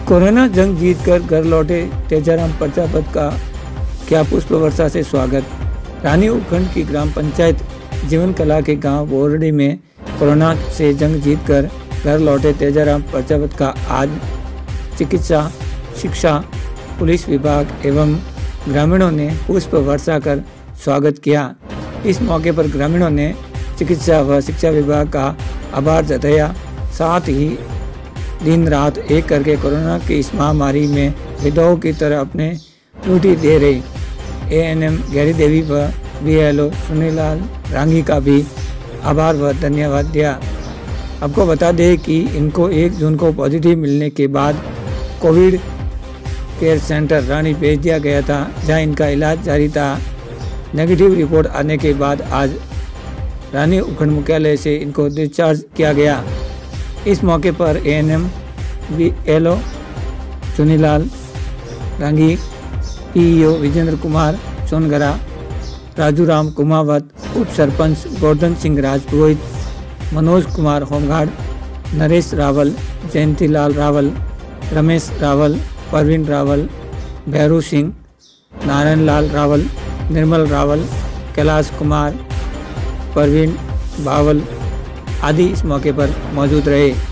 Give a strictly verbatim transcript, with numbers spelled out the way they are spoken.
Corona जंग जीतकर घर लौटे तेजाराम प्रजापत का क्या पुष्प वर्षा से स्वागत। रानी उपखंड की ग्राम पंचायत जीवन कला के गांव बोरडी में कोरोना से जंग जीतकर घर लौटे तेजाराम प्रजापत का आज चिकित्सा, शिक्षा, पुलिस विभाग एवं ग्रामीणों ने पुष्प वर्षा कर स्वागत किया। इस मौके पर ग्रामीणों ने चिकित्सा व शिक्षा विभाग का आभार जताया। साथ ही दिन रात एक करके कोरोना की इस महामारी में विधवाओं की तरह अपने ड्यूटी दे रहे A N M Gairi Devi व B L O Sunilal Rangi का भी आभार व धन्यवाद दिया। आपको बता दें कि इनको एक जून को पॉजिटिव मिलने के बाद कोविड केयर सेंटर रानी भेज दिया गया था, जहां इनका इलाज जारी था। नेगेटिव रिपोर्ट आने के बाद आज रानी उपखंड मुख्यालय से इनको डिस्चार्ज किया गया। इस मौके पर A N M B L O Sunilal Rangi, P E O Vijendra Kumar Songara, Raju Ram Kumawat, उप सरपंच गोवर्धन सिंह राजपुरोहित, मनोज कुमार होमगार्ड, नरेश रावल, जयंती लाल रावल, रमेश रावल, परवीन रावल, भैरू सिंह, नारायण लाल रावल, निर्मल रावल, कैलाश कुमार, परवीन बावल आदि इस मौके पर मौजूद रहे।